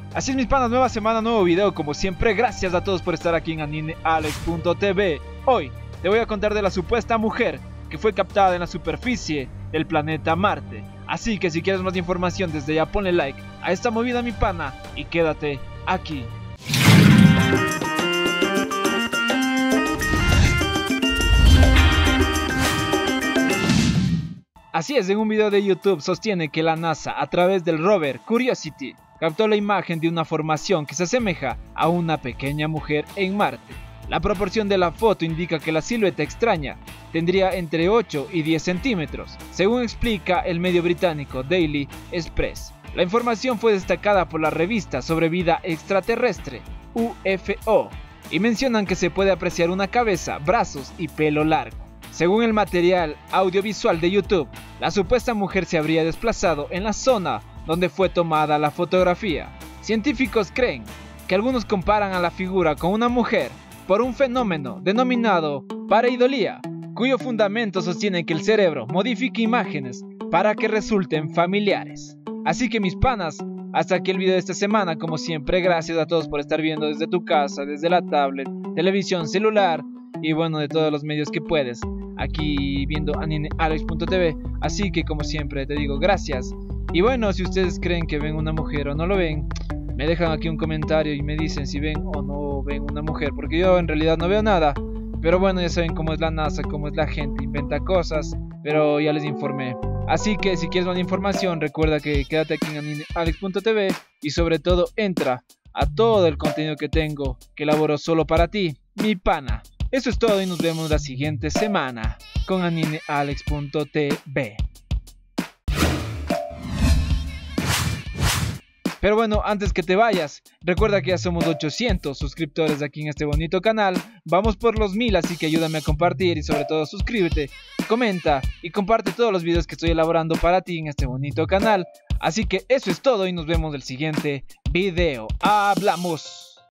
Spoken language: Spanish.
Así es mis panas, nueva semana, nuevo video, como siempre, gracias a todos por estar aquí en animealex.tv. Hoy te voy a contar de la supuesta mujer que fue captada en la superficie del planeta Marte. Así que si quieres más información, desde ya ponle like a esta movida mi pana y quédate aquí. Así es, en un video de YouTube sostiene que la NASA, a través del rover Curiosity, captó la imagen de una formación que se asemeja a una pequeña mujer en Marte. La proporción de la foto indica que la silueta extraña tendría entre 8 y 10 centímetros, según explica el medio británico Daily Express. La información fue destacada por la revista sobre vida extraterrestre, UFO, y mencionan que se puede apreciar una cabeza, brazos y pelo largo. Según el material audiovisual de YouTube, la supuesta mujer se habría desplazado en la zona donde fue tomada la fotografía. Científicos creen que algunos comparan a la figura con una mujer por un fenómeno denominado pareidolía, cuyo fundamento sostiene que el cerebro modifica imágenes para que resulten familiares. Así que mis panas, hasta aquí el video de esta semana. Como siempre, gracias a todos por estar viendo desde tu casa, desde la tablet, televisión, celular y bueno, de todos los medios que puedes, aquí viendo animealex.tv. Así que como siempre te digo gracias. Y bueno, si ustedes creen que ven una mujer o no lo ven, me dejan aquí un comentario y me dicen si ven o no ven una mujer, porque yo en realidad no veo nada. Pero bueno, ya saben cómo es la NASA, cómo es la gente, inventa cosas, pero ya les informé. Así que si quieres más información, recuerda que quédate aquí en animealex.tv y sobre todo entra a todo el contenido que tengo, que elaboro solo para ti, mi pana. Eso es todo y nos vemos la siguiente semana con animealex.tv. Pero bueno, antes que te vayas, recuerda que ya somos 800 suscriptores aquí en este bonito canal. Vamos por los 1000, así que ayúdame a compartir y sobre todo suscríbete, comenta y comparte todos los videos que estoy elaborando para ti en este bonito canal. Así que eso es todo y nos vemos en el siguiente video. ¡Hablamos!